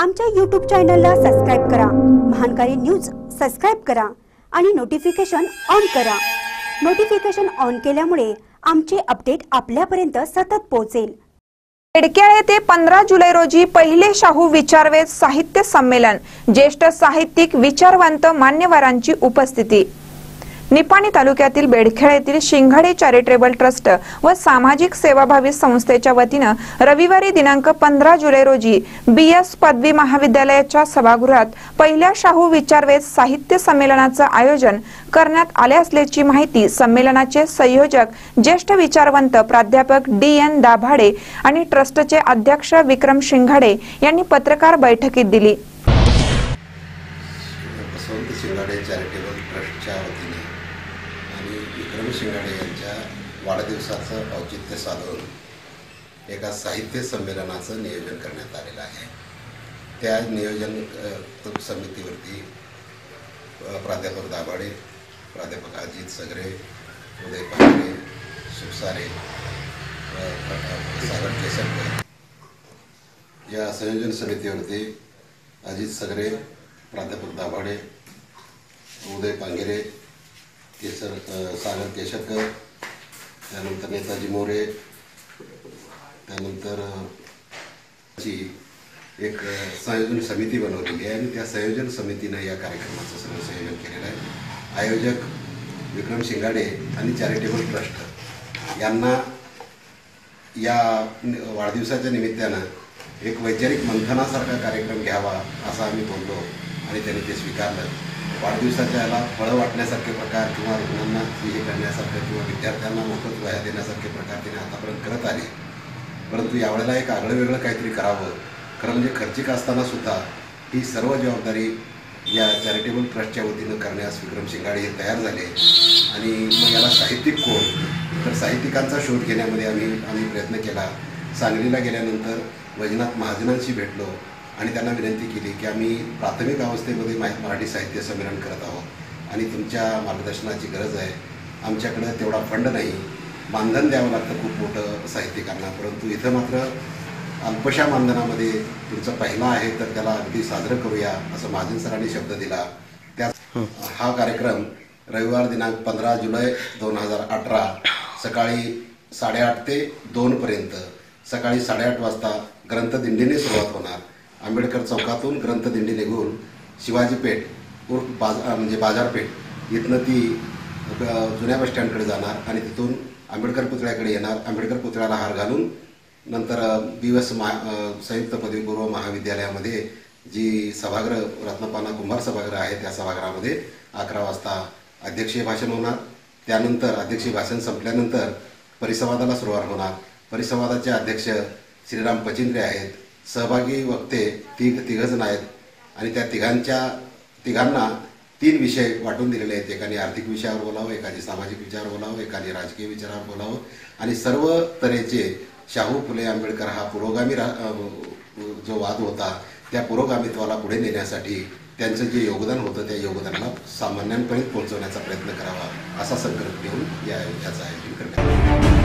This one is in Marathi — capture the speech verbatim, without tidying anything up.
आमच्या यूट्यूब चॅनलला सबस्क्राइब करा, महानकारी न्यूज सबस्क्राइब करा आणि नोटिफिकेशन ऑन करा। नोटिफिकेशन ऑन केल्यामुळे आमचे अपडेट आपल्यापर्यंत सतत पोहोचेल। बेडक्याळ येथे पंधरा जुलै रोजी पहिले शाहू विचारवेध साहित्य संमेलन, ज्येष्ठ साहित्यिक विचारवंत मान्यवरांची उपस्थिती। निपाणी तालुक्यातील बेडक्याळ येथील शिंगाडे चॅरिटेबल ट्रस्ट व सामाजिक सेवाभावी संस्थेच्या वतीने रविवारी दिनांक पंधरा जुलै रोजी बीएस पदवी महाविद्यालयाच्या सभागृहात पहिल्या शाहू विचारवेध साहित्य संमेलनाचे आयोजन करण्यात आले असल्याची माहिती संमेलनाचे संयोजक ज्येष्ठ विचारवंत प्राध्यापक डी एन दाभाडे आणि ट्रस्टचे अध्यक्ष विक्रम शिंगाडे यांनी पत्रकार बैठकीत दिली। विक्रम शिंगाडे यांच्या वाढदिवसाचं औचित्य साधून एका साहित्य संमेलनाचं नियोजन करण्यात आलेलं आहे। त्या नियोजन समितीवरती प्राध्यापक दाभाडे, प्राध्यापक अजित सगरे, उदय पांगरे, सुखसारे, सागर केसरकर या संयोजन समितीवरती अजित सगरे, प्राध्यापक दाभाडे, उदय पांगरे, केसर सागर केशरकर, त्यानंतर नेताजी मोरे, त्यानंतर एक संयोजन समिती बनवलेली आहे आणि त्या संयोजन समितीने या कार्यक्रमाचं सगळं संयोजन केलेलं आहे। आयोजक विक्रम शिंगाडे आणि चॅरिटेबल ट्रस्ट यांना या वाढदिवसाच्या निमित्तानं एक वैचारिक मंथनासारखा कार्यक्रम घ्यावा असं आम्ही बोललो आणि त्यांनी ते स्वीकारलं। वाढदिवसाच्या याला फळं वाटण्यासारखे प्रकार किंवा रुग्णांना हे करण्यासारखं किंवा विद्यार्थ्यांना मोफत वह्या देण्यासारखे प्रकार त्यांनी आतापर्यंत करत आले, परंतु यावेळेला एक आगळं वेगळं काहीतरी करावं। खरं म्हणजे खर्चिक असताना सुद्धा ही सर्व जबाबदारी या चॅरिटेबल ट्रस्टच्या वतीनं करण्यास विक्रम शिंगाडे हे तयार झाले आणि मग याला साहित्यिक कोण, तर साहित्यिकांचा शोध घेण्यामध्ये आम्ही आम्ही प्रयत्न केला। सांगलीला गेल्यानंतर वैजनाथ महाजनांशी भेटलो आणि त्यांना विनंती केली की आम्ही प्राथमिक अवस्थेमध्ये मराठी साहित्य संमेलन करत आहोत आणि तुमच्या मार्गदर्शनाची गरज आहे। आमच्याकडे तेवढा फंड नाही, मानधन द्यावं लागतं खूप मोठं साहित्यिकांना, परंतु इथं मात्र अल्पशा मानधनामध्ये तुमचं पहिला आहे तर त्याला अगदी साजरं करूया असं महाजन सरांनी शब्द दिला। त्या हा कार्यक्रम रविवार दिनांक पंधरा जुलै दोन हजार अठरा सकाळी साडेआठ ते दोनपर्यंत सकाळी साडेआठ वाजता ग्रंथदिंडीने सुरुवात होणार। आंबेडकर चौकातून ग्रंथदिंडी निघून शिवाजी पेठ उर्फ बाजा म्हणजे बाजारपेठ इथनं ती जुन्या बस स्टँडकडे जाणार आणि तिथून आंबेडकर पुतळ्याकडे येणार। आंबेडकर पुतळ्याला हार घालून नंतर बीएस महा संयुक्त पदवीपूर्व महाविद्यालयामध्ये जी सभागृह रत्नपाना कुंभार सभागृह आहे त्या सभागृहामध्ये अकरा वाजता अध्यक्षीय भाषण होणार। त्यानंतर अध्यक्षीय भाषण संपल्यानंतर परिसंवादाला सुरुवात होणार। परिसंवादाचे अध्यक्ष श्रीराम पचिंद्रे आहेत। सहभागी वक्ते तिघ तिघजण आहेत आणि त्या तिघांच्या तिघांना तीन विषय वाटून दिलेले आहेत। एकाने आर्थिक विषयावर बोलावं, एकाने सामाजिक विषयावर बोलावं, एकाने राजकीय विचारावर बोलावं आणि सर्व तऱ्हेचे शाहू फुले आंबेडकर हा पुरोगामी जो वाद होता त्या पुरोगामित्वाला पुढे नेण्यासाठी त्यांचं जे योगदान होतं त्या योगदानाला सामान्यांपर्यंत पोहोचवण्याचा प्रयत्न करावा असा संकल्प घेऊन या याचं आयोजन करण्यात आलं।